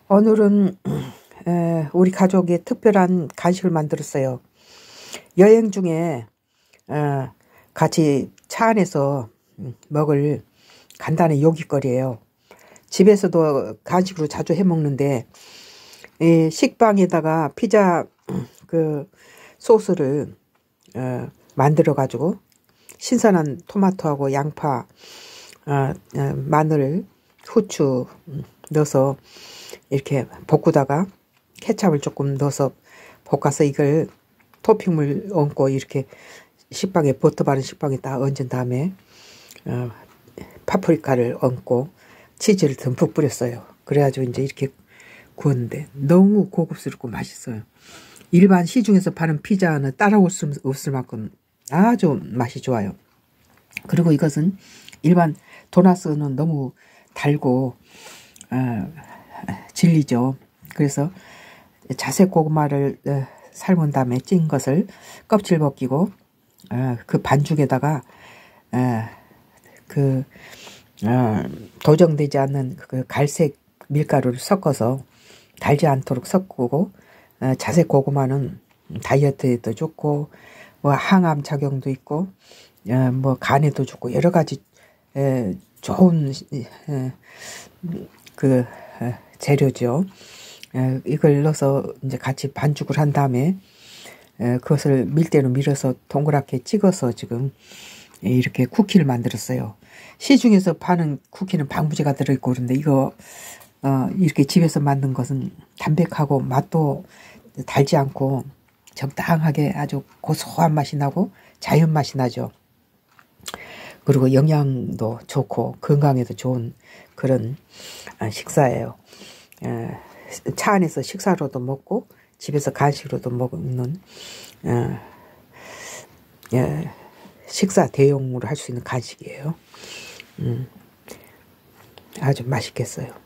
오늘은 우리 가족이 특별한 간식을 만들었어요. 여행 중에 같이 차 안에서 먹을 간단한 요깃거리예요. 집에서도 간식으로 자주 해 먹는데 이 식빵에다가 피자 그 소스를 만들어 가지고 신선한 토마토하고 양파, 마늘, 후추 넣어서 이렇게 볶다가 케찹을 조금 넣어서 볶아서 이걸 토핑물 얹고 이렇게 식빵에 버터 바른 식빵에 딱 얹은 다음에 파프리카를 얹고 치즈를 듬뿍 뿌렸어요. 그래가지고 이제 이렇게 구웠는데 너무 고급스럽고 맛있어요. 일반 시중에서 파는 피자는 따라올 수 없을 만큼 아주 맛이 좋아요. 그리고 이것은 일반 도나스는 너무 달고 질리죠. 그래서 자색 고구마를 삶은 다음에 찐 것을 껍질 벗기고 그 반죽에다가 도정되지 않는 그 갈색 밀가루를 섞어서 달지 않도록 섞고 자색 고구마는 다이어트에도 좋고 뭐 항암 작용도 있고 뭐 간에도 좋고 여러 가지 좋은 그 재료죠. 이걸 넣어서 이제 같이 반죽을 한 다음에 그것을 밀대로 밀어서 동그랗게 찍어서 지금 이렇게 쿠키를 만들었어요. 시중에서 파는 쿠키는 방부제가 들어있고 그런데 이거 이렇게 집에서 만든 것은 담백하고 맛도 달지 않고 적당하게 아주 고소한 맛이 나고 자연 맛이 나죠. 그리고 영양도 좋고 건강에도 좋은 그런 식사예요. 차 안에서 식사로도 먹고 집에서 간식으로도 먹는 식사 대용으로 할 수 있는 간식이에요. 아주 맛있겠어요.